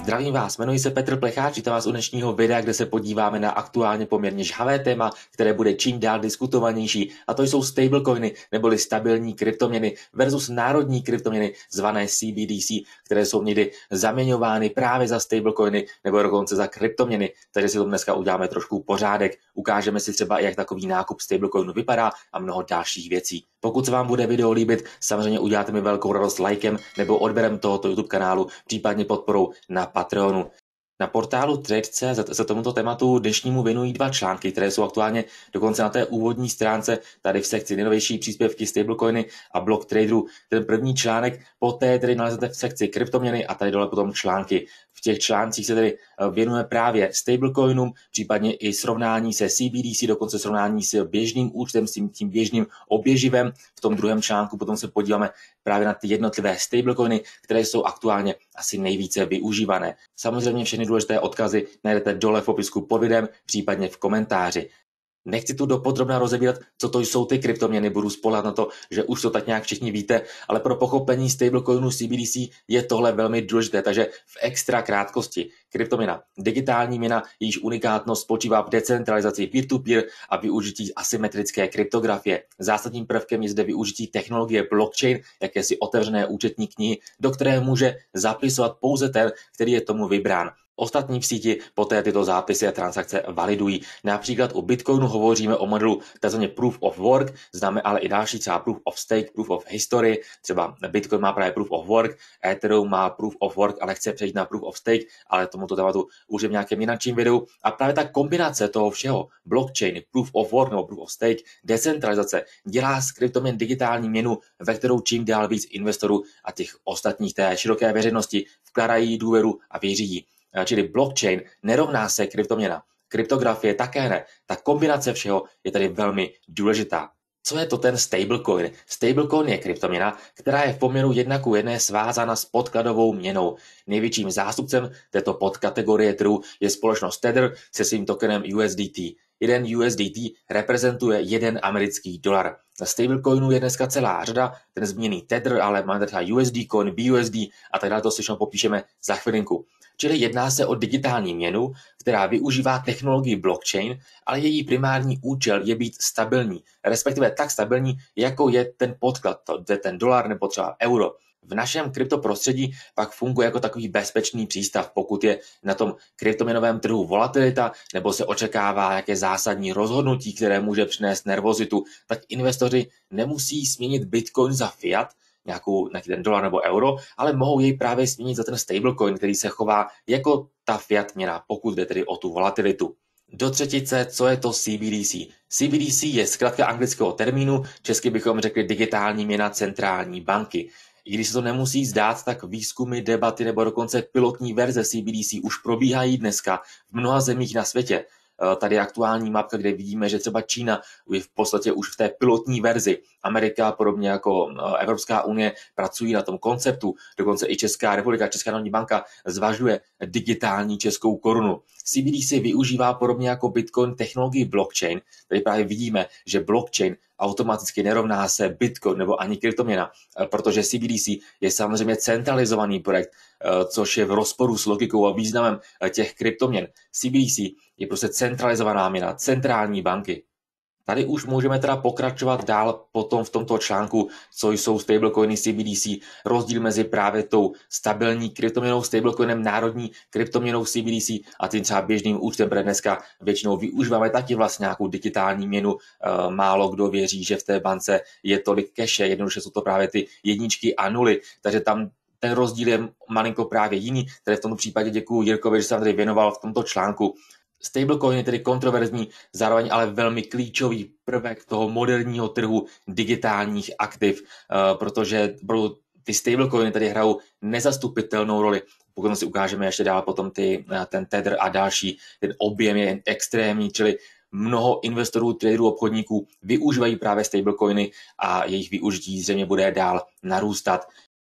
Zdravím vás, jmenuji se Petr Plecháč, vítám vás u dnešního videa, kde se podíváme na aktuálně poměrně žhavé téma, které bude čím dál diskutovanější, a to jsou stablecoiny neboli stabilní kryptoměny versus národní kryptoměny zvané CBDC, které jsou někdy zaměňovány právě za stablecoiny nebo dokonce za kryptoměny. Takže si to dneska uděláme trošku pořádek, ukážeme si třeba, jak takový nákup stablecoinu vypadá a mnoho dalších věcí. Pokud se vám bude video líbit, samozřejmě uděláte mi velkou radost lajkem nebo odběrem tohoto YouTube kanálu, případně podporou na Patreonu. Na portálu Trade.cz se tomuto tématu dnešnímu věnují dva články, které jsou aktuálně dokonce na té úvodní stránce, tady v sekci nejnovější příspěvky stablecoiny a blog traderů. Ten první článek, poté tedy naleznete v sekci kryptoměny a tady dole potom články. V těch článcích se tedy věnuje právě stablecoinům, případně i srovnání se CBDC, dokonce srovnání s běžným účtem, s tím běžným oběživem. V tom druhém článku potom se podíváme právě na ty jednotlivé stablecoiny, které jsou aktuálně asi nejvíce využívané. Samozřejmě všechny důležité odkazy najdete dole v popisku pod videem, případně v komentáři. Nechci tu dopodrobna rozebírat, co to jsou ty kryptoměny, budu spoléhat na to, že už to tak nějak všichni víte, ale pro pochopení stablecoinu CBDC je tohle velmi důležité, takže v extra krátkosti. Kryptoměna, digitální měna, jejíž unikátnost spočívá v decentralizaci peer-to-peer a využití asymetrické kryptografie. Zásadním prvkem je zde využití technologie blockchain, jakési otevřené účetní knihy, do které může zapisovat pouze ten, který je tomu vybrán. Ostatní v síti poté tyto zápisy a transakce validují. Například u Bitcoinu hovoříme o modelu tzv. Proof of Work, známe ale i další třeba Proof of Stake, Proof of History, třeba Bitcoin má právě Proof of Work, Ethereum má Proof of Work, ale chce přejít na Proof of Stake, ale tomuto tématu už je v nějakém jiném videu. A právě ta kombinace toho všeho, blockchain, Proof of Work nebo Proof of Stake, decentralizace, dělá z kryptoměn digitální měnu, ve kterou čím dál víc investorů a těch ostatních té široké veřejnosti vkládají důvěru a věří jí. Čili blockchain nerovná se kryptoměna. Kryptografie také ne. Ta kombinace všeho je tady velmi důležitá. Co je to ten stablecoin? Stablecoin je kryptoměna, která je v poměru 1:1 svázána s podkladovou měnou. Největším zástupcem této podkategorie trhu je společnost Tether se svým tokenem USDT. Jeden USDT reprezentuje $1 americký. Na stablecoinu je dneska celá řada, ten zmíněný Tether, ale máme třeba USD coin, BUSD a tak dále, to si všechno popíšeme za chvilinku. Čili jedná se o digitální měnu, která využívá technologii blockchain, ale její primární účel je být stabilní, respektive tak stabilní, jako je ten podklad, to je ten dolar nebo třeba euro. V našem kryptoprostředí pak funguje jako takový bezpečný přístav, pokud je na tom kryptoměnovém trhu volatilita nebo se očekává nějaké zásadní rozhodnutí, které může přinést nervozitu, tak investoři nemusí směnit Bitcoin za fiat, nějaký ten dolar nebo euro, ale mohou jej právě směnit za ten stablecoin, který se chová jako ta fiat měna, pokud jde tedy o tu volatilitu. Do třetice, co je to CBDC? CBDC je zkratka anglického termínu, česky bychom řekli digitální měna centrální banky. I když se to nemusí zdát, tak výzkumy, debaty nebo dokonce pilotní verze CBDC už probíhají dneska v mnoha zemích na světě. Tady je aktuální mapka, kde vidíme, že třeba Čína je v podstatě už v té pilotní verzi. Amerika, podobně jako Evropská unie, pracují na tom konceptu. Dokonce i Česká republika, Česká národní banka zvažuje digitální českou korunu. CBDC využívá podobně jako Bitcoin technologii blockchain. Tady právě vidíme, že blockchain automaticky nerovná se Bitcoin nebo ani kryptoměna, protože CBDC je samozřejmě centralizovaný projekt, což je v rozporu s logikou a významem těch kryptoměn. CBDC je prostě centralizovaná měna, centrální banky. Tady už můžeme teda pokračovat dál potom v tomto článku, co jsou stablecoiny CBDC, rozdíl mezi právě tou stabilní kryptoměnou stablecoinem, národní kryptoměnou CBDC a tím třeba běžným účtem, protože dneska většinou využíváme taky vlastně nějakou digitální měnu. Málo kdo věří, že v té bance je tolik cache, jednoduše jsou to právě ty jedničky a nuly, takže tam ten rozdíl je malinko právě jiný, tedy v tomto případě děkuji Jirkovi, že se vám tady věnoval v tomto článku. Stablecoin je tedy kontroverzní, zároveň ale velmi klíčový prvek toho moderního trhu digitálních aktiv, protože ty stablecoiny tady hrajou nezastupitelnou roli. Pokud si ukážeme ještě dál potom ten Tether a další, ten objem je extrémní, čili mnoho investorů, traderů, obchodníků využívají právě stablecoiny a jejich využití zřejmě bude dál narůstat.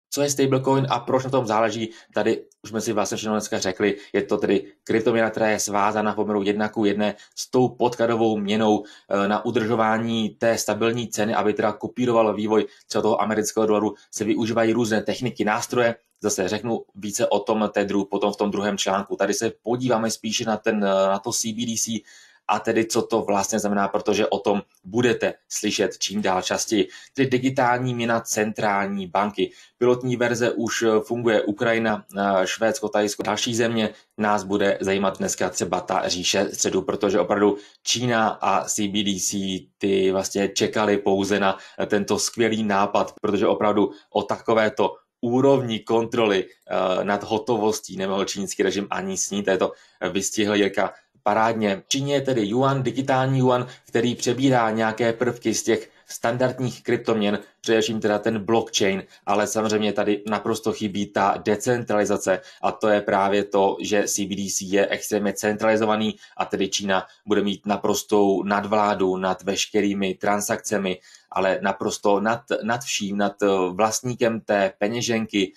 Co je stablecoin a proč na tom záleží? Tady už jsme si vlastně všechno dneska řekli, je to tedy kryptoměna, která je svázána v poměru 1:1 s tou podkladovou měnou na udržování té stabilní ceny, aby teda kopíroval vývoj třeba toho amerického dolaru, se využívají různé techniky, nástroje. Zase řeknu více o tom tedru potom v tom druhém článku. Tady se podíváme spíše na to CBDC, a tedy co to vlastně znamená, protože o tom budete slyšet čím dál častěji. Tedy digitální měna centrální banky. Pilotní verze už funguje Ukrajina, Švédsko, Thajsko, další země. Nás bude zajímat dneska třeba ta říše středu, protože opravdu Čína a CBDC ty vlastně čekali pouze na tento skvělý nápad, protože opravdu o takovéto úrovni kontroly nad hotovostí nemohl čínský režim ani snít. To vystihl Jirka parádně. V Číně je tedy yuan, digitální yuan, který přebírá nějaké prvky z těch standardních kryptoměn, především teda ten blockchain, ale samozřejmě tady naprosto chybí ta decentralizace a to je právě to, že CBDC je extrémně centralizovaný a tedy Čína bude mít naprostou nadvládu nad veškerými transakcemi, ale naprosto nad vším, nad vlastníkem té peněženky,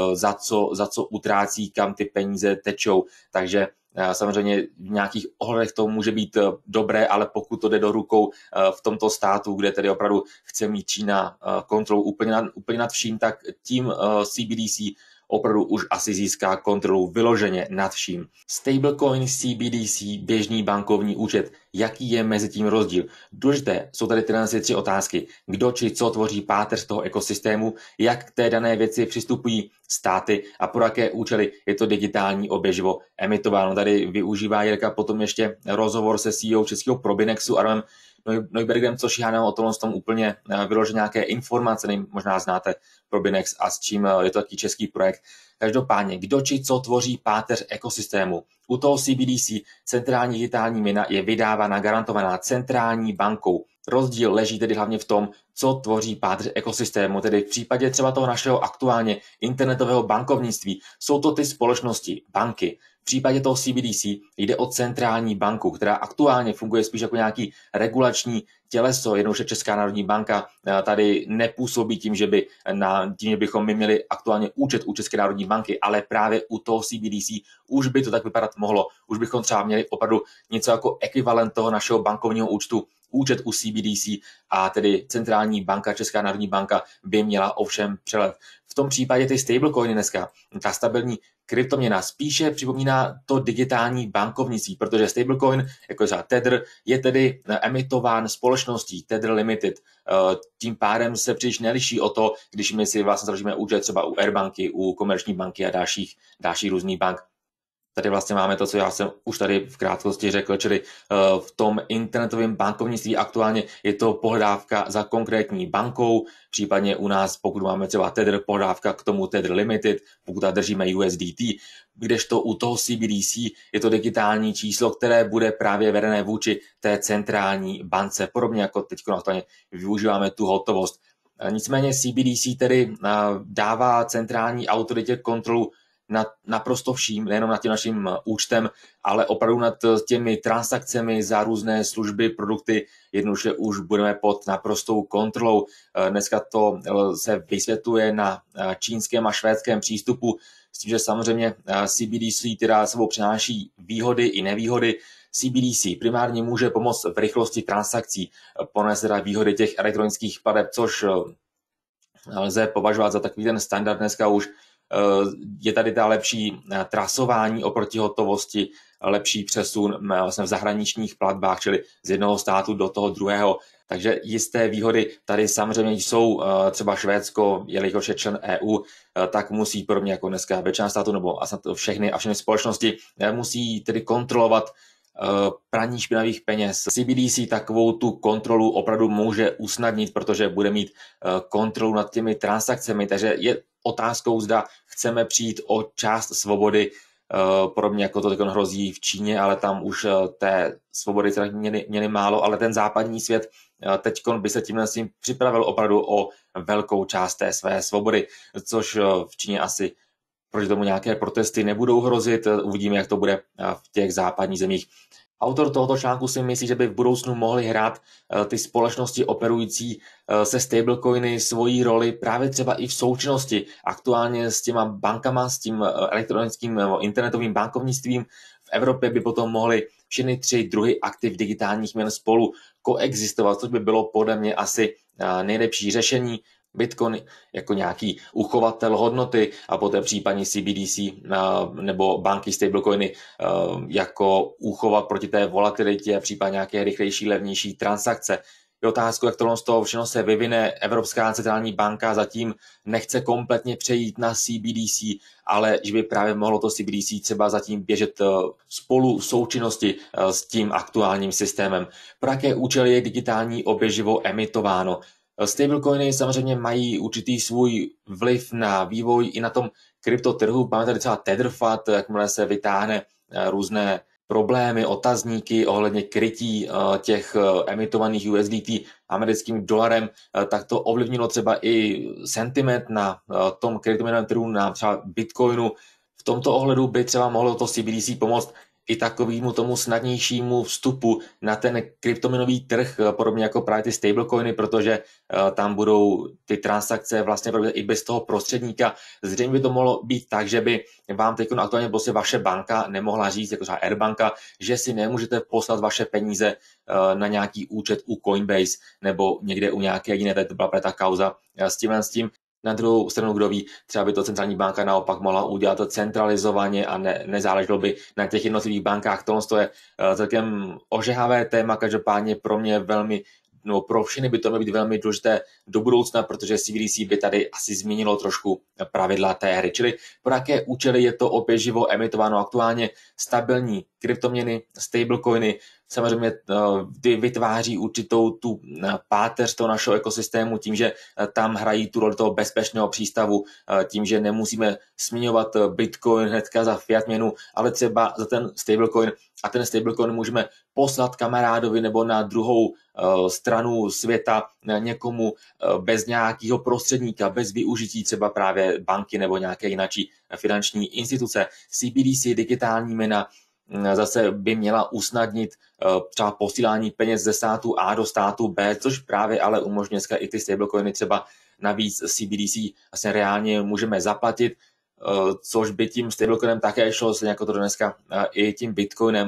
za co utrácí, kam ty peníze tečou. Takže samozřejmě v nějakých ohledech to může být dobré, ale pokud to jde do rukou v tomto státu, kde tedy opravdu chce mít Čína kontrolu úplně nad vším, tak tím CBDC opravdu už asi získá kontrolu vyloženě nad vším. Stablecoin, CBDC, běžný bankovní účet. Jaký je mezi tím rozdíl? Důležité jsou tady tyhle 3 otázky. Kdo či co tvoří páteř toho ekosystému, jak k té dané věci přistupují státy a pro jaké účely je to digitální oběživo emitováno. Tady využívá Jirka potom ještě rozhovor se CEO českého Probinexu Adamem Neubergem, což já nám o tom úplně vyložil nějaké informace, možná znáte Probinex a s čím je to taký český projekt. Každopádně, kdo či co tvoří páteř ekosystému. U toho CBDC centrální digitální měna je vydávána, garantovaná centrální bankou. Rozdíl leží tedy hlavně v tom, co tvoří páteř ekosystému, tedy v případě třeba toho našeho aktuálně internetového bankovnictví jsou to ty společnosti, banky. V případě toho CBDC jde o centrální banku, která aktuálně funguje spíš jako nějaký regulační těleso, jednoduše Česká národní banka tady nepůsobí tím, že bychom my měli aktuálně účet u České národní banky, ale právě u toho CBDC už by to tak vypadat mohlo. Už bychom třeba měli opravdu něco jako ekvivalent toho našeho bankovního účtu, účet u CBDC a tedy centrální banka, Česká národní banka by měla ovšem přelet. V tom případě ty stablecoiny dneska, ta stabilní kryptoměna spíše připomíná to digitální bankovnictví, protože stablecoin, jako je třeba Tether, je tedy emitován společností Tether Limited. Tím pádem se příliš neliší o to, když my si vlastně založíme účet třeba u Airbanky, u Komerční banky a dalších různých bank. Tady vlastně máme to, co já jsem už tady v krátkosti řekl, čili v tom internetovém bankovnictví aktuálně je to pohledávka za konkrétní bankou, případně u nás, pokud máme třeba Tether, pohledávka k tomu Tether Limited, pokud tady držíme USDT, kdežto u toho CBDC je to digitální číslo, které bude právě vedené vůči té centrální bance, podobně jako teď aktuálně využíváme tu hotovost. Nicméně CBDC tedy dává centrální autoritě kontrolu nad naprosto vším, nejenom nad tím naším účtem, ale opravdu nad těmi transakcemi za různé služby, produkty, jednoduše už budeme pod naprostou kontrolou. Dneska to se vysvětluje na čínském a švédském přístupu, s tím, že samozřejmě CBDC teda sebou přináší výhody i nevýhody. CBDC primárně může pomoct v rychlosti transakcí, ponese teda výhody těch elektronických plateb, což lze považovat za takový ten standard dneska už. Je tady ta lepší trasování oproti hotovosti, lepší přesun vlastně v zahraničních platbách, čili z jednoho státu do toho druhého. Takže jisté výhody tady samozřejmě jsou, třeba Švédsko, jelikož je člen EU, tak musí podobně jako dneska většina států nebo všechny společnosti musí tedy kontrolovat praní špinavých peněz. CBDC takovou tu kontrolu opravdu může usnadnit, protože bude mít kontrolu nad těmi transakcemi, takže je otázkou, zda chceme přijít o část svobody, podobně jako to teď hrozí v Číně, ale tam už té svobody měli málo, ale ten západní svět teď by se tímhle s tím připravil opravdu o velkou část té své svobody, což v Číně asi proti tomu nějaké protesty nebudou hrozit. Uvidíme, jak to bude v těch západních zemích. Autor tohoto článku si myslí, že by v budoucnu mohly hrát ty společnosti operující se stablecoiny svoji roli právě třeba i v součinnosti aktuálně s těma bankama, s tím elektronickým internetovým bankovnictvím. V Evropě by potom mohly všechny 3 druhy aktiv digitálních měn spolu koexistovat, což by bylo podle mě asi nejlepší řešení. Bitcoin jako nějaký uchovatel hodnoty a poté případně CBDC nebo banky stablecoiny jako úchovat proti té volatilitě, případně nějaké rychlejší, levnější transakce. Je otázku, jak tohle z toho všechno se vyvine. Evropská centrální banka zatím nechce kompletně přejít na CBDC, ale že by právě mohlo to CBDC třeba zatím běžet spolu v součinnosti s tím aktuálním systémem. Pro jaké účely je digitální oběživo emitováno? Stablecoiny samozřejmě mají určitý svůj vliv na vývoj i na tom kryptotrhu. Máme tady třeba TetherFat, jakmile se vytáhne různé problémy, otazníky ohledně krytí těch emitovaných USDT americkým dolarem, tak to ovlivnilo třeba i sentiment na tom kryptoměnovém trhu, na třeba Bitcoinu. V tomto ohledu by třeba mohlo to CBDC pomoct i takovému tomu snadnějšímu vstupu na ten kryptoměnový trh, podobně jako právě ty stablecoiny, protože tam budou ty transakce vlastně i bez toho prostředníka. Zřejmě by to mohlo být tak, že by vám teď aktuálně prostě vaše banka nemohla říct, jako třeba Airbanka, že si nemůžete poslat vaše peníze na nějaký účet u Coinbase nebo někde u nějaké jiné, to byla ta kauza s tím. Na druhou stranu, kdo ví, třeba by to centrální banka naopak mohla udělat centralizovaně a nezáleželo by na těch jednotlivých bankách. Tohle je celkem ožehavé téma, každopádně pro mě velmi, no pro všechny by to mělo být velmi důležité do budoucna, protože CBDC by tady asi změnilo trošku pravidla té hry. Čili pro jaké účely je to oběživo emitováno aktuálně? Stabilní kryptoměny, stablecoiny, samozřejmě vytváří určitou tu páteř toho našeho ekosystému tím, že tam hrají tu roli toho bezpečného přístavu, tím, že nemusíme směňovat Bitcoin hnedka za fiat měnu, ale třeba za ten stablecoin a ten stablecoin můžeme poslat kamarádovi nebo na druhou stranu světa někomu bez nějakého prostředníka, bez využití třeba právě banky nebo nějaké jináčí finanční instituce. CBDC, digitální měna, zase by měla usnadnit třeba posílání peněz ze státu A do státu B, což právě ale umožňuje i ty stablecoiny, třeba navíc CBDC vlastně reálně můžeme zaplatit, což by tím stablecoinem také šlo, jako to dneska i tím Bitcoinem.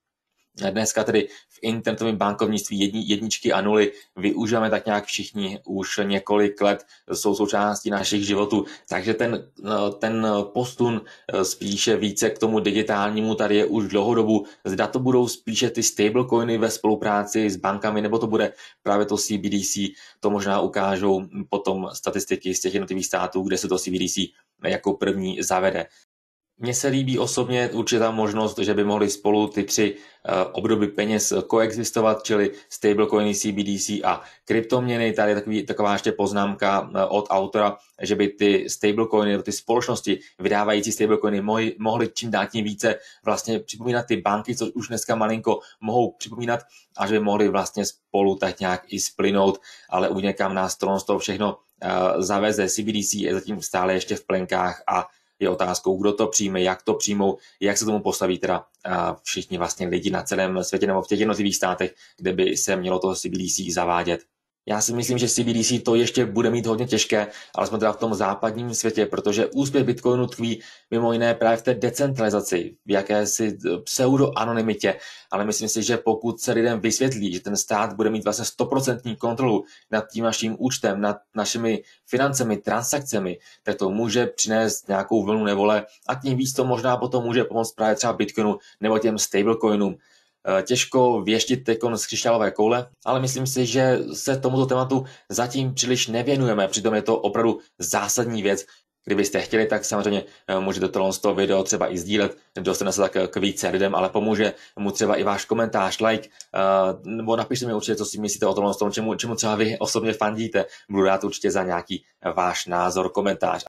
Dneska tedy v internetovém bankovnictví jedničky a nuly využíváme tak nějak všichni už několik let, jsou součástí našich životů, takže ten postun spíše více k tomu digitálnímu tady je už dlouhodobu. Zda to budou spíše ty stablecoiny ve spolupráci s bankami, nebo to bude právě to CBDC, to možná ukážou potom statistiky z těch jednotlivých států, kde se to CBDC jako první zavede. Mně se líbí osobně určitá možnost, že by mohly spolu ty 3 obdoby peněz koexistovat, čili stablecoiny, CBDC a kryptoměny. Tady je taková ještě poznámka od autora, že by ty stablecoiny nebo ty společnosti vydávající stablecoiny mohly čím dál tím více vlastně připomínat ty banky, což už dneska malinko mohou připomínat, a že by mohly vlastně spolu tak nějak i splynout, ale uvidíme, kam nás z toho všechno zaveze. CBDC je zatím stále ještě v plenkách a je otázkou, kdo to přijme, jak to přijmou, jak se tomu postaví teda všichni vlastně lidi na celém světě nebo v těch jednotlivých státech, kde by se mělo to CBDC zavádět. Já si myslím, že CBDC to ještě bude mít hodně těžké, ale jsme teda v tom západním světě, protože úspěch Bitcoinu tkví mimo jiné právě v té decentralizaci, v jakési pseudo-anonymitě, ale myslím si, že pokud se lidem vysvětlí, že ten stát bude mít vlastně 100% kontrolu nad tím naším účtem, nad našimi financemi, transakcemi, tak to může přinést nějakou vlnu nevole a tím víc to možná potom může pomoct právě třeba Bitcoinu nebo těm stablecoinům. Těžko věštit z křišťálové koule, ale myslím si, že se tomuto tématu zatím příliš nevěnujeme, přitom je to opravdu zásadní věc. Kdybyste chtěli, tak samozřejmě můžete toho video třeba i sdílet, dostane se tak k více lidem, ale pomůže mu třeba i váš komentář, like, nebo napište mi určitě, co si myslíte o tom, čemu třeba vy osobně fandíte. Budu rád určitě za nějaký váš názor, komentář.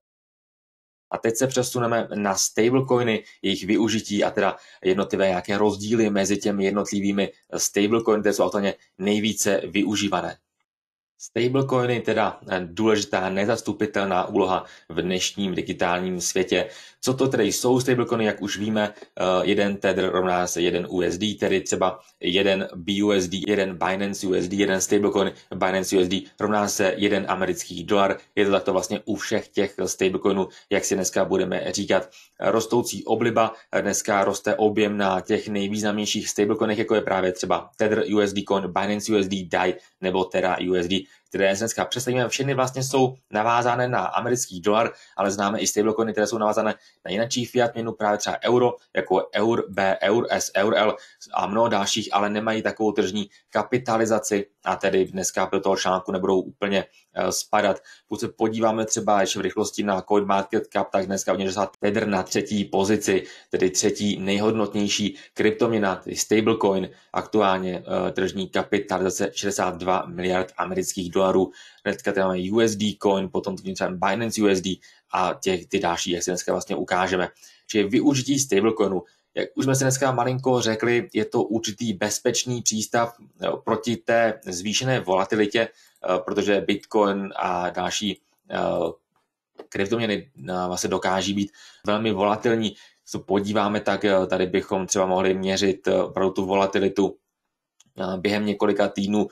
A teď se přesuneme na stablecoiny, jejich využití a teda jednotlivé nějaké rozdíly mezi těmi jednotlivými stablecoiny, které jsou aktuálně nejvíce využívané. Stablecoiny teda důležitá nezastupitelná úloha v dnešním digitálním světě. Co to tedy jsou stablecoiny, jak už víme, jeden Tether rovná se jeden USD, tedy třeba jeden BUSD, jeden Binance USD, jeden stablecoin Binance USD rovná se jeden americký dolar. Je to takto vlastně u všech těch stablecoinů, jak si dneska budeme říkat. Rostoucí obliba, dneska roste objem na těch nejvýznamnějších stablecoinech, jako je právě třeba Tether USD Coin, Binance USD, DAI nebo Terra USD, které dneska představíme, všechny vlastně jsou navázané na americký dolar, ale známe i stablecoiny, které jsou navázané na jináčí fiat měnu, právě třeba euro, jako EUR, B, EUR, S, EURL a mnoho dalších, ale nemají takovou tržní kapitalizaci a tedy dneska do toho článku nebudou úplně spadat. Pokud se podíváme třeba ještě v rychlosti na CoinMarketCap, tak dneska v něj Tether na třetí pozici, tedy třetí nejhodnotnější kryptoměna, tedy stablecoin, aktuálně tržní kapitalizace 62 miliard amerických dolarů. Dneska tady máme USD coin, potom třeba Binance USD a ty další, jak si dneska vlastně ukážeme. Čili využití stablecoinu. Jak už jsme si dneska malinko řekli, je to určitý bezpečný přístav proti té zvýšené volatilitě, protože Bitcoin a další kryptoměny vlastně dokáží být velmi volatilní. Když se podíváme, tak tady bychom třeba mohli měřit opravdu tu volatilitu během několika týdnů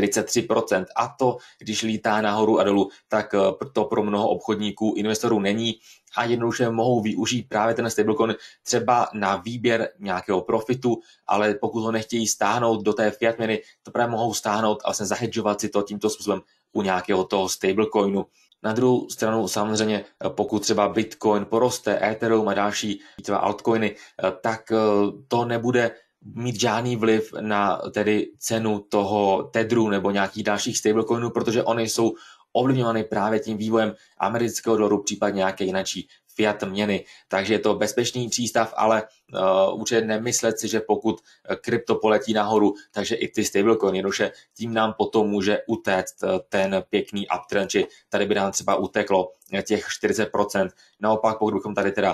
43%. A to, když lítá nahoru a dolů, tak to pro mnoho obchodníků, investorů není a jednoduše mohou využít právě ten stablecoin třeba na výběr nějakého profitu, ale pokud ho nechtějí stáhnout do té fiat měny, to právě mohou stáhnout a vlastně zahedžovat si to tímto způsobem u nějakého toho stablecoinu. Na druhou stranu samozřejmě, pokud třeba Bitcoin poroste, Ethereum a další třeba altcoiny, tak to nebude mít žádný vliv na tedy cenu toho Tethru nebo nějakých dalších stablecoinů, protože oni jsou ovlivňovány právě tím vývojem amerického dolaru, případně nějaké jináčí fiat měny. Takže je to bezpečný přístav, ale určitě nemyslet si, že pokud krypto poletí nahoru, takže i ty stablecoiny, jednoduše tím nám potom může utéct ten pěkný uptrend, či tady by nám třeba uteklo těch 40%. Naopak, pokud bychom tady teda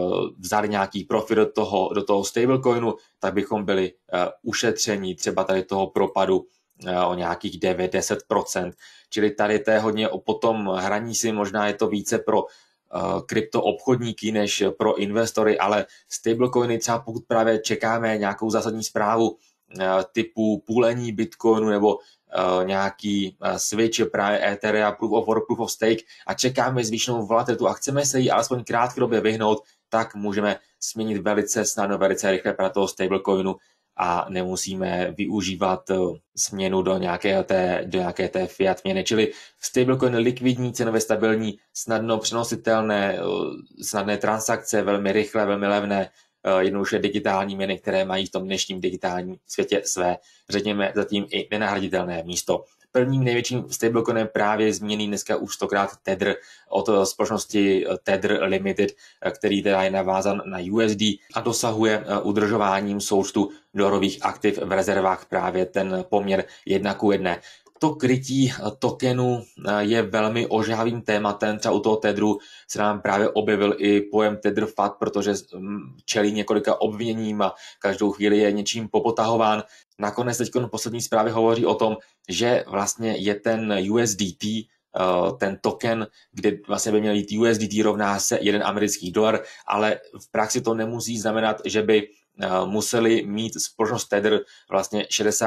vzali nějaký profit do toho stablecoinu, tak bychom byli ušetření třeba tady toho propadu o nějakých 9-10%. Čili tady to je hodně o potom hraní si, možná je to více pro krypto obchodníky než pro investory, ale stablecoiny třeba pokud právě čekáme nějakou zásadní zprávu typu půlení Bitcoinu nebo nějaký switch právě Ethereum, Proof of Work, Proof of Stake a čekáme zvýšenou volatilitu a chceme se jí alespoň krátkodobě vyhnout, tak můžeme směnit velice snadno, velice rychle pro toho stablecoinu a nemusíme využívat směnu do nějaké té fiat měny. Čili stablecoin likvidní, cenově stabilní, snadno přenositelné, snadné transakce, velmi rychlé, velmi levné, jednoduše digitální měny, které mají v tom dnešním digitálním světě své, řekněme, zatím i nenahraditelné místo. Prvním největším stablecoinem právě zmíněný dneska už stokrát Tether od společnosti Tether Limited, který teda je navázan na USD a dosahuje udržováním součtu dolarových aktiv v rezervách právě ten poměr 1:1. To krytí tokenu je velmi ožávým tématem. Třeba u toho Tetheru se nám právě objevil i pojem Tether FAT, protože čelí několika obviněním a každou chvíli je něčím popotahován. Nakonec teď poslední zprávy hovoří o tom, že vlastně je ten USDT, ten token, kde vlastně by měl jít USDT rovná se $1 americký, ale v praxi to nemusí znamenat, že by museli mít společnost Tether vlastně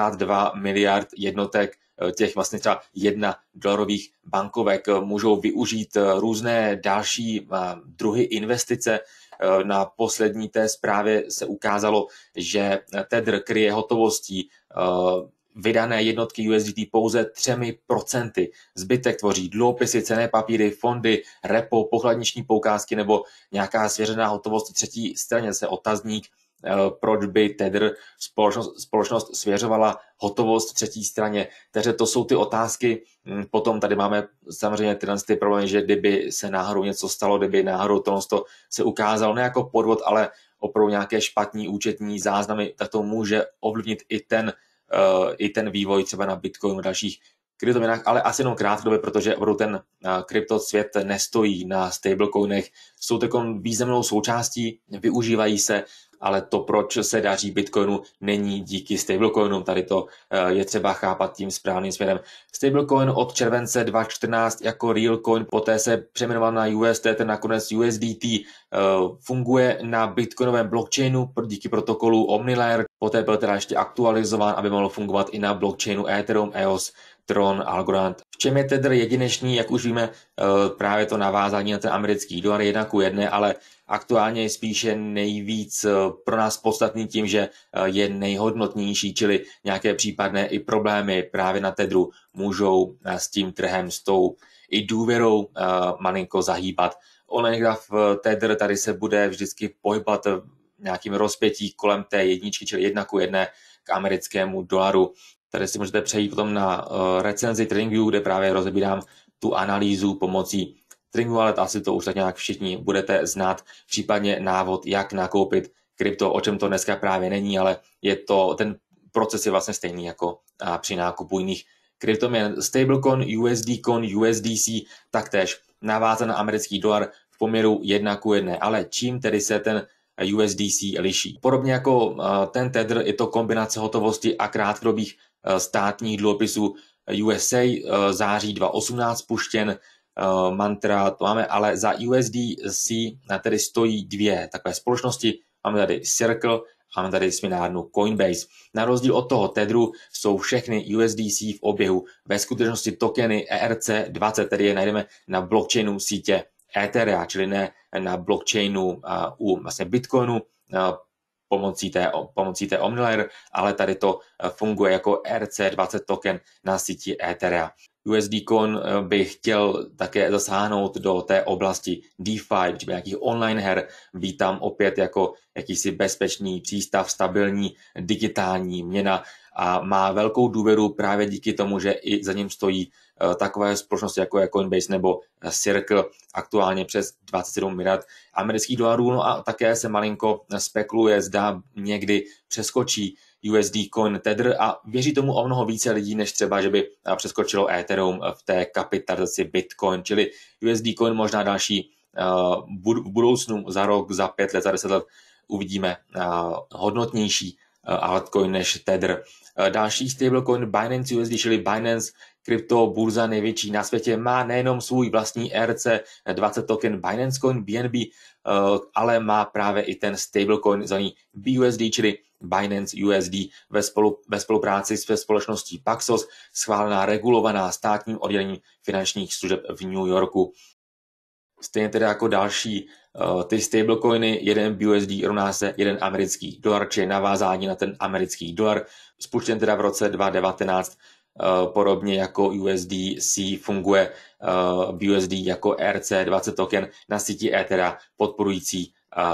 62 miliard jednotek těch vlastně třeba $1 bankovek. Můžou využít různé další druhy investice. Na poslední té zprávě se ukázalo, že Tether kryje hotovostí vydané jednotky USDT pouze 3%. Zbytek tvoří dluhopisy, cenné papíry, fondy, repo, pokladniční poukázky nebo nějaká svěřená hotovost třetí straně. Se otazník, proč by Tether společnost svěřovala hotovost třetí straně. Takže to jsou ty otázky. Potom tady máme samozřejmě ty problémy, že kdyby se náhodou něco stalo, kdyby náhodou to se ukázalo ne jako podvod, ale opravdu nějaké špatní účetní záznamy, tak to může ovlivnit i ten vývoj třeba na Bitcoinu a dalších kryptoměnách, ale asi jenom krátkodobě, protože opravdu ten kryptosvět nestojí na stablecoinech. Jsou takovou významnou součástí, využívají se ale to, proč se daří Bitcoinu, není díky stablecoinům. Tady to je třeba chápat tím správným směrem. Stablecoin od července 2014 jako Realcoin, poté se přejmenoval na UST, ten nakonec USDT, funguje na bitcoinovém blockchainu díky protokolu OmniLayer, poté byl teda ještě aktualizován, aby mohl fungovat i na blockchainu Ethereum, EOS, Tron, Algorand. V čem je Tether jedinečný, jak už víme, právě to navázání na ten americký dolar 1:1, ale aktuálně je spíše nejvíc pro nás podstatný tím, že je nejhodnotnější, čili nějaké případné i problémy právě na Tetheru můžou s tím trhem, s tou i důvěrou malinko zahýbat. Online graf Tether tady se bude vždycky pohybovat nějakým rozpětí kolem té jedničky, čili 1:1 k americkému dolaru. Tady si můžete přejít potom na recenzi TradingView, kde právě rozebírám tu analýzu pomocí TradingView, ale asi to už tak nějak všichni budete znát, případně návod, jak nakoupit krypto, o čem to dneska právě není, ale ten proces je vlastně stejný jako při nákupu jiných kryptoměn. Stablecoin, USD-coin, USDC, taktéž navázan na americký dolar v poměru 1:1, ale čím tedy se ten USDC liší? Podobně jako ten Tether je to kombinace hotovosti a krátkodobých státních dluhopisů USA, září 2018 puštěn, mantra, to máme, ale za USDC tedy stojí dvě takové společnosti, máme tady Circle, máme tady směnárnu Coinbase. Na rozdíl od toho Tetheru jsou všechny USDC v oběhu ve skutečnosti tokeny ERC20, tedy je najdeme na blockchainu sítě Etherea, čili ne na blockchainu u vlastně Bitcoinu, pomocí té OmniLayer, ale tady to funguje jako ERC20 token na síti Etherea. USD Coin by chtěl také zasáhnout do té oblasti DeFi, či nějakých online her, být tam opět jako jakýsi bezpečný přístav, stabilní digitální měna a má velkou důvěru právě díky tomu, že i za ním stojí takové společnosti jako je Coinbase nebo Circle, aktuálně přes 27 miliard amerických dolarů. No a také se malinko spekuluje, zda někdy přeskočí USD Coin Tether a věří tomu o mnoho více lidí, než třeba, že by přeskočilo Ethereum v té kapitalizaci Bitcoin, čili USD Coin možná další v budoucnu za rok, za 5 let, za 10 let uvidíme hodnotnější altcoin než Tether. Další stablecoin Binance USD, čili Binance kryptoburza největší na světě, má nejenom svůj vlastní ERC20 token Binance Coin BNB, ale má právě i ten stablecoin zvaný BUSD, čili Binance USD ve spolupráci s společností Paxos, schválená regulovaná státním oddělením finančních služeb v New Yorku. Stejně tedy jako další ty stablecoiny, jeden BUSD rovná se jeden americký dolar, čili navázání na ten americký dolar, spuštěn teda v roce 2019, podobně jako USDC funguje BUSD jako ERC20 token na síti Ethera podporující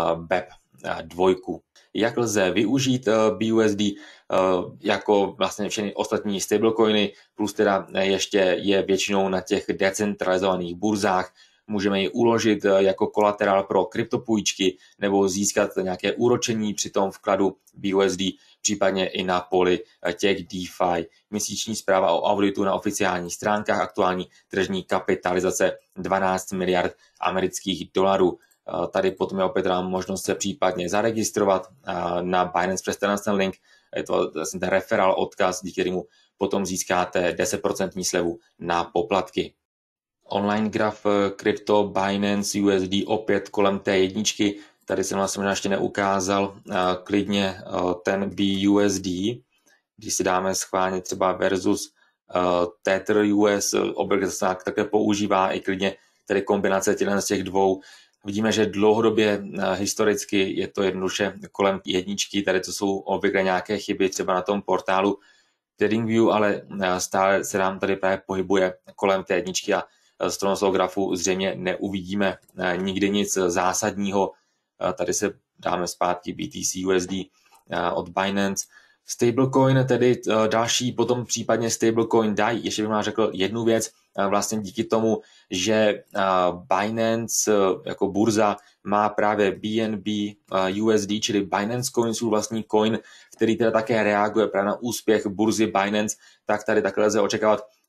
BEP2. Jak lze využít BUSD jako vlastně všechny ostatní stablecoiny, plus teda ještě je většinou na těch decentralizovaných burzách. Můžeme ji uložit jako kolaterál pro kryptopůjčky nebo získat nějaké úročení při tom vkladu BUSD, případně i na poli těch DeFi. Měsíční zpráva o auditu na oficiálních stránkách, aktuální tržní kapitalizace 12 miliard amerických dolarů. Tady potom je opět možnost se případně zaregistrovat na Binance přes ten link. Je to ten referál odkaz, díky kterému potom získáte 10% slevu na poplatky. Online graf krypto Binance USD opět kolem té jedničky. Tady jsem vlastně možná ještě neukázal klidně ten BUSD, když si dáme schválně třeba versus Tether US, obvykle se také používá i klidně tedy kombinace z těch dvou. Vidíme, že dlouhodobě historicky je to jednoduše kolem jedničky, tady to jsou obvykle nějaké chyby třeba na tom portálu TradingView, ale stále se nám tady právě pohybuje kolem té jedničky a z toho grafu zřejmě neuvidíme nikdy nic zásadního. Tady se dáme zpátky BTC USD od Binance. Stablecoin, tedy další potom případně stablecoin DAI. Ještě bych vám řekl jednu věc, vlastně díky tomu, že Binance jako burza má právě BNB USD, čili Binance Coin, svůj vlastní coin, který teda také reaguje právě na úspěch burzy Binance, tak tady takhle lze očekávat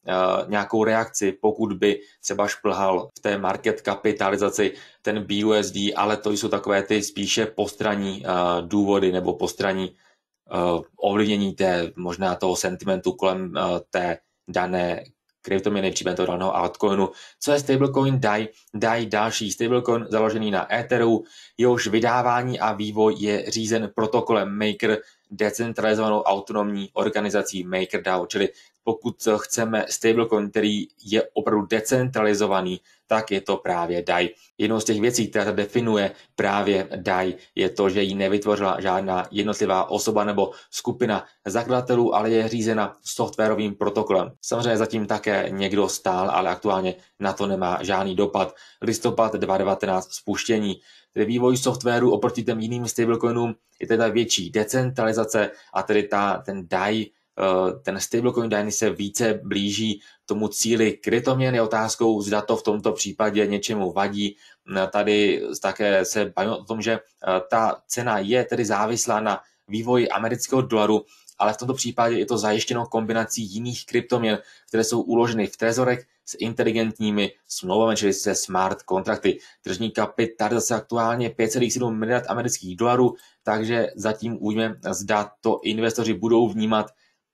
nějakou reakci, pokud by třeba šplhal v té market kapitalizaci ten BUSD, ale to jsou takové ty spíše postranní důvody nebo postranní ovlivnění možná toho sentimentu kolem té dané kryptoměny, případně toho daného altcoinu. Co je stablecoin DAI? DAI další stablecoin založený na Etheru, jehož vydávání a vývoj je řízen protokolem Maker, decentralizovanou autonomní organizací MakerDAO, čili pokud chceme stablecoin, který je opravdu decentralizovaný, tak je to právě DAI. Jednou z těch věcí, která definuje právě DAI, je to, že ji nevytvořila žádná jednotlivá osoba nebo skupina zakladatelů, ale je řízena softwarovým protokolem. Samozřejmě zatím také někdo stál, ale aktuálně na to nemá žádný dopad. Listopad 2019 spuštění. Tedy vývoj softwaru oproti těm jiným stablecoinům je teda větší decentralizace a tedy ten DAI, ten stablecoin DAI se více blíží tomu cíli kryptoměn. Je otázkou, zda to v tomto případě něčemu vadí. Tady také se bavíme o tom, že ta cena je tedy závislá na vývoji amerického dolaru, ale v tomto případě je to zajištěno kombinací jiných kryptoměn, které jsou uloženy v trezorech s inteligentními smlouvami, čili se smart kontrakty. Tržní kapitalizace aktuálně 5,7 miliard amerických dolarů, takže zatím uvidíme, zda to investoři budou vnímat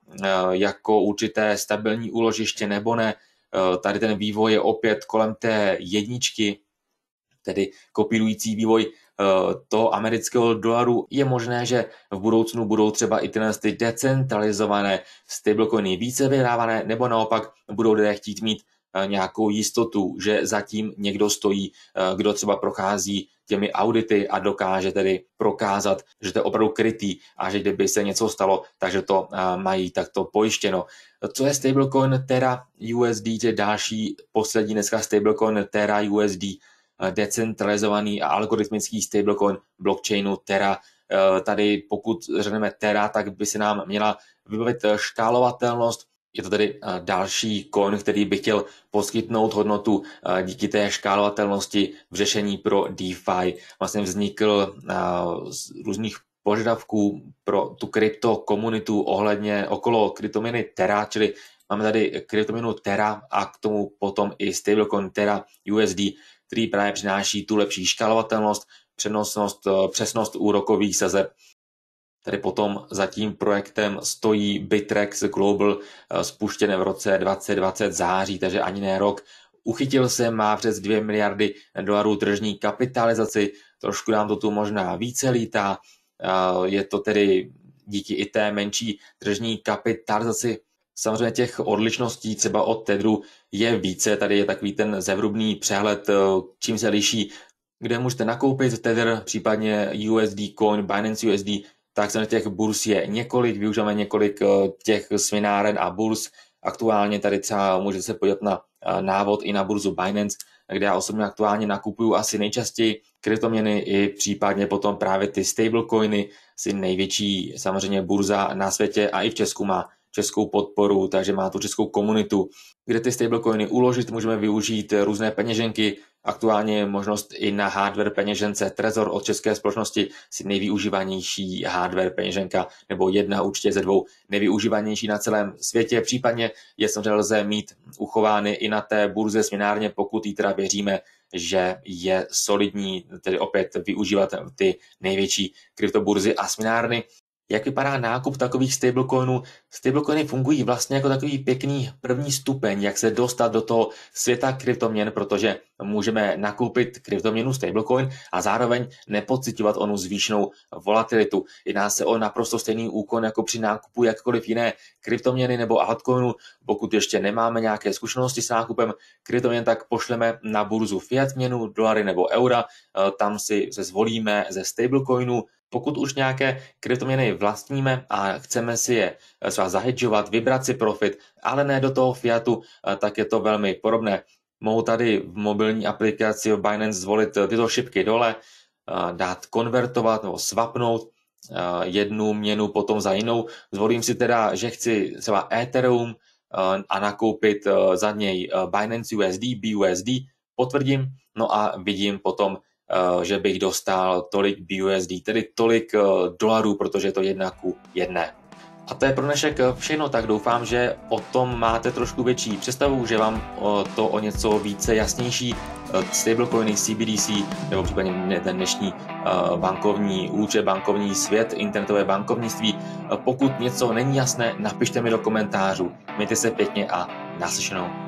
jako určité stabilní úložiště nebo ne. Tady ten vývoj je opět kolem té jedničky, tedy kopírující vývoj toho amerického dolaru. Je možné, že v budoucnu budou třeba i ty decentralizované stablecoiny více vyhrávané, nebo naopak budou lidé chtít mít nějakou jistotu, že zatím někdo stojí, kdo třeba prochází těmi audity a dokáže tedy prokázat, že to je opravdu krytý a že kdyby se něco stalo, takže to mají takto pojištěno. Co je stablecoin Terra USD, je další poslední dneska stablecoin Terra USD, decentralizovaný a algoritmický stablecoin blockchainu Terra. Tady pokud řekneme Terra, tak by se nám měla vybavit škálovatelnost. Je to tedy další coin, který by chtěl poskytnout hodnotu díky té škálovatelnosti v řešení pro DeFi. Vlastně vznikl z různých požadavků pro tu kryptokomunitu okolo kryptoměny Terra, čili máme tady kryptoměnu Terra a k tomu potom i stablecoin Terra USD, který právě přináší tu lepší škálovatelnost, přesnost úrokových sazeb. Tady potom za tím projektem stojí Bittrex Global, spuštěné v roce 2020 září, takže ani ne rok. Uchytil se, má přes 2 miliardy dolarů tržní kapitalizaci, trošku nám to tu možná více lítá. Je to tedy díky i té menší tržní kapitalizaci. Samozřejmě těch odlišností třeba od Tethru je více, tady je takový ten zevrubný přehled, čím se liší, kde můžete nakoupit Tether, případně USD coin, Binance USD, tak se těch burz je několik, využíváme několik těch směnáren a burz. Aktuálně tady třeba můžete se podívat na návod i na burzu Binance, kde já osobně aktuálně nakupuju asi nejčastěji kryptoměny i případně potom právě ty stablecoiny, asi největší samozřejmě burza na světě a i v Česku má českou podporu, takže má tu českou komunitu, kde ty stablecoiny uložit, můžeme využít různé peněženky, aktuálně je možnost i na hardware peněžence Trezor od české společnosti, si nejvyužívanější hardware peněženka, nebo jedna určitě ze dvou nejvyužívanější na celém světě, případně je samozřejmě lze mít uchovány i na té burze směnárně, pokud jí teda věříme, že je solidní, tedy opět využívat ty největší kryptoburzy a směnárny. Jak vypadá nákup takových stablecoinů? Stablecoiny fungují vlastně jako takový pěkný první stupeň, jak se dostat do toho světa kryptoměn, protože můžeme nakoupit kryptoměnu stablecoin a zároveň nepociťovat onu zvýšenou volatilitu. Jedná se o naprosto stejný úkon jako při nákupu jakkoliv jiné kryptoměny nebo altcoinu. Pokud ještě nemáme nějaké zkušenosti s nákupem kryptoměn, tak pošleme na burzu fiat měnu, dolary nebo eura, tam si se zvolíme ze stablecoinu. Pokud už nějaké kryptoměny vlastníme a chceme si je třeba zahedžovat, vybrat si profit, ale ne do toho fiatu, tak je to velmi podobné. Mohu tady v mobilní aplikaci Binance zvolit tyto šipky dole, dát konvertovat nebo swapnout jednu měnu potom za jinou. Zvolím si teda, že chci třeba Ethereum a nakoupit za něj Binance USD, BUSD, potvrdím, no a vidím potom, že bych dostal tolik BUSD, tedy tolik dolarů, protože je to 1:1. A to je pro dnešek všechno, tak doufám, že o tom máte trošku větší představu, že vám to o něco více jasnější. Stablecoiny, CBDC, nebo případně ten dnešní bankovní účet, bankovní svět, internetové bankovnictví. Pokud něco není jasné, napište mi do komentářů. Mějte se pěkně a naslyšenou.